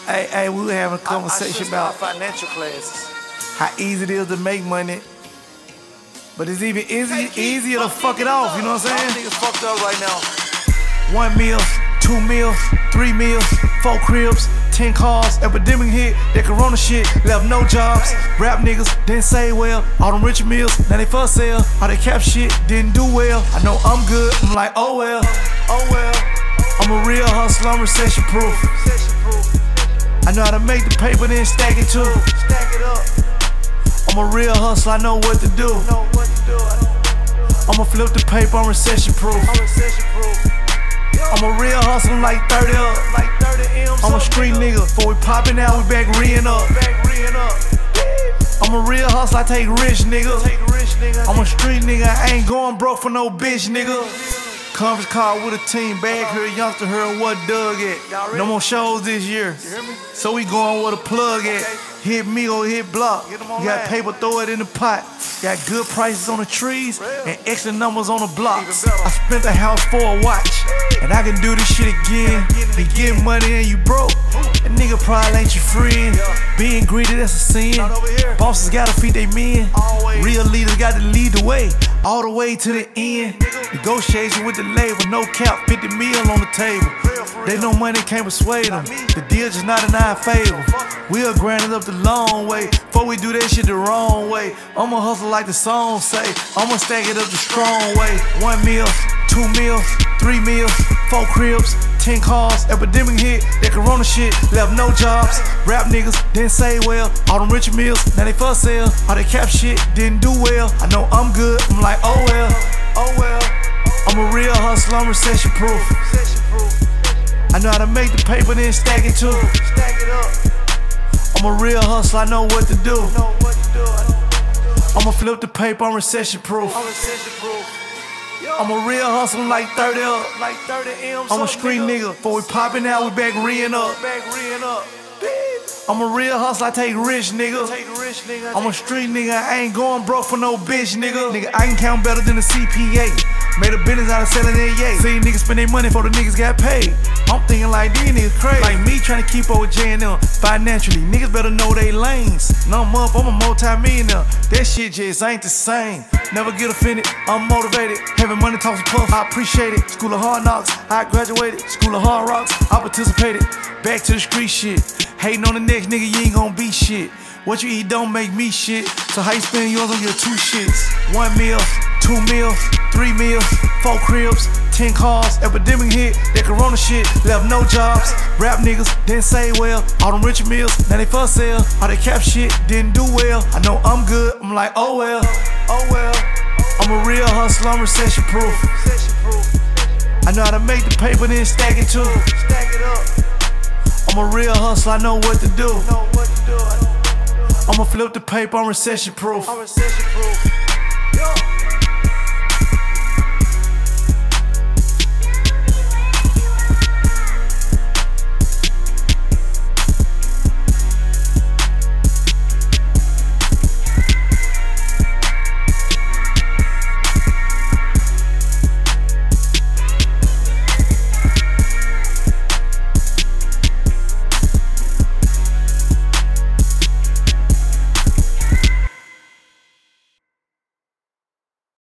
Hey, we were having a conversation about financial classes. how easy it is to make money, but it's even easier to fuck it off, you know what I'm saying? Niggas fucked up right now. 1 meal, 2 meals, 3 meals, 4 cribs, 10 cars. Epidemic hit, that corona shit left no jobs. Rap niggas didn't say well, all them rich meals, now they for sale. All that cap shit didn't do well. I know I'm good, I'm like, oh well. I'm a real hustler, I'm recession proof. I know how to make the paper, then stack it too. I'm a real hustler, I know what to do. I'ma flip the paper, I'm recession proof. I'm a real hustler, I'm like 30 up. I'm a street nigga, before we poppin' out, we back re-ing up. I'm a real hustler, I take rich nigga. I'm a street nigga, I ain't going broke for no bitch nigga. Conference call with a team, bag here, youngster heard what Doug at. No more shows this year, so we going where the plug at. Hit me or hit block. You got paper, throw it in the pot. Got good prices on the trees and extra numbers on the blocks. I spent the house for a watch, and I can do this shit again. You get money and you broke, that nigga probably ain't your friend. Being greedy, that's a sin. Bosses gotta feed they men. Real leaders got to lead the way, all the way to the end. Negotiation with the label, no cap, 50 mil on the table. They know money can't persuade them. The deal just not in our favor. We'll grind it up the long way before we do that shit the wrong way. I'ma hustle like the song say. I'ma stack it up the strong way. 1 meal, 2 meals, 3 meals, 4 cribs, 10 cars. Epidemic hit, that corona shit left no jobs. Rap niggas didn't say well, all them rich meals, now they for sale. All that cap shit didn't do well. I know I'm good, I'm like, oh well. I'm a real hustler, I'm recession proof. I know how to make the paper, then stack it too. I'm a real hustler, I know what to do. I'ma flip the paper, I'm recession proof. I'm a real hustler, I'm like 30 up. I'm a street nigga, before we poppin' out, we back re-ing up. I'm a real hustler, I take rich nigga. I'm a street nigga, I ain't going broke for no bitch nigga. I can count better than a CPA. Made a business out of selling that yay. See niggas spend their money before the niggas got paid. I'm thinking like these niggas crazy. Like me trying to keep up with J&M financially. Niggas better know they lanes. Now I'm up, I'm a multi-millionaire. That shit just ain't the same. Never get offended, I'm motivated. Having money talks puff, I appreciate it. School of hard knocks, I graduated. School of hard rocks, I participated. Back to the street shit. Hating on the next nigga, you ain't gon' be shit. What you eat don't make me shit. So how you spend yours on your 2 shits? 1 meal, 2 meals, 3 meals, 4 cribs, 10 cars. Epidemic hit, that corona shit left no jobs. Rap niggas didn't say well, all them rich meals, now they for sale. All that cap shit didn't do well. I know I'm good, I'm like, oh well. I'm a real hustler, I'm recession proof. I know how to make the paper, then stack it too. I'm a real hustler, I know what to do. I'ma flip the paper, I'm recession proof.